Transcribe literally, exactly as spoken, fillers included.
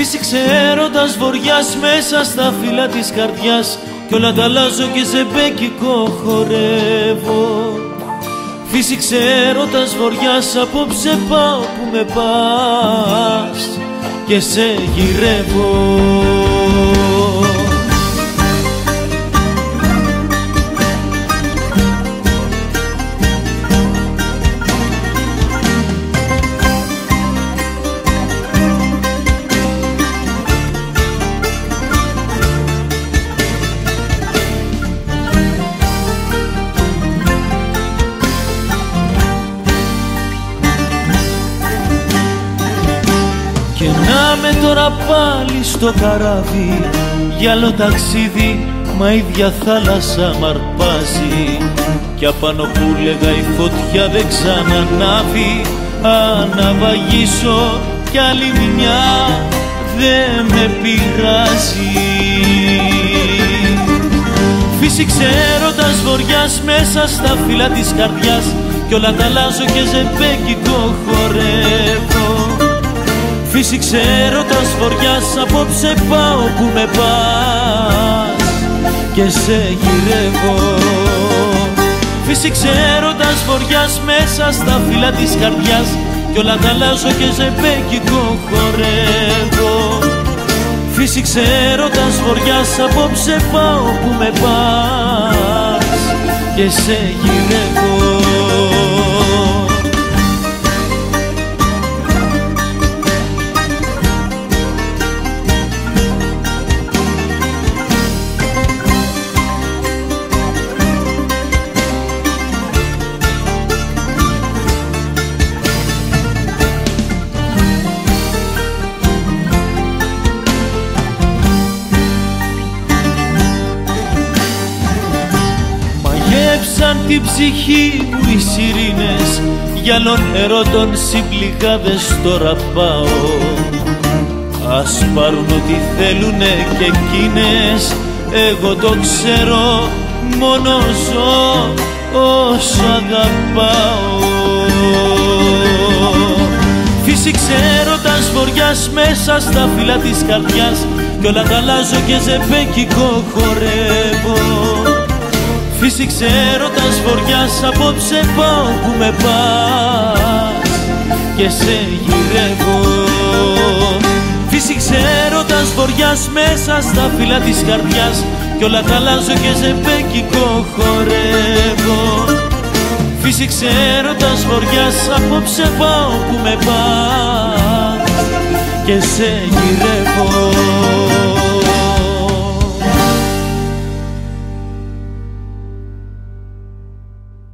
Φύσηξε έρωτας βοριάς μέσα στα φύλλα της καρδιάς κι όλα τα αλλάζω και ζεμπέκικο χορεύω. Φύσηξε έρωτας βοριάς, απόψε πάω που με πας και σε γυρεύω. Και να με τώρα πάλι στο καράβι για άλλο ταξίδι, μα ίδια θάλασσα μ' αρπάζει. Κι απάνω που λέγα η φωτιά δεν ξανανάβει, αναβαγίσω κι άλλη μια δε με πειράζει. Φύσηξε έρωτας βοριάς μέσα στα φύλλα της καρδιάς κι όλα τα αλλάζω και ζεμπέκικο χορεύω. Φύσηξε έρωτας βοριάς, απόψε πάω που με πας και σε γυρεύω. Φύσηξε έρωτας βοριάς μέσα στα φύλλα της καρδιάς κι όλα τα αλλάζω και ζεμπέκικο χορεύω. Φύσηξε έρωτας βοριάς, απόψε πάω που με πας και σε γυρεύω. Μαγεύσαν την ψυχή μου οι σιρήνες, για άλλων ερώτων συμπληγάδες τώρα πάω. Ας πάρουν ό,τι θέλουνε και εκείνες, εγώ το ξέρω, μόνο ζω όσο αγαπάω. Φύσηξε έρωτας βοριάς μέσα στα φύλλα της καρδιάς κι όλα τα αλλάζω και ζεμπέκικο χορεύω. Φύσηξε έρωτας βοριάς, απόψε πάω που με πας και σε γυρεύω. Φύσηξε έρωτας βοριάς μέσα στα φύλλα της καρδιάς κι όλα τα αλλάζω και ζεμπέκικο χορεύω. Φύσηξε έρωτας βοριάς, απόψε πάω που με πας και σε γυρεύω.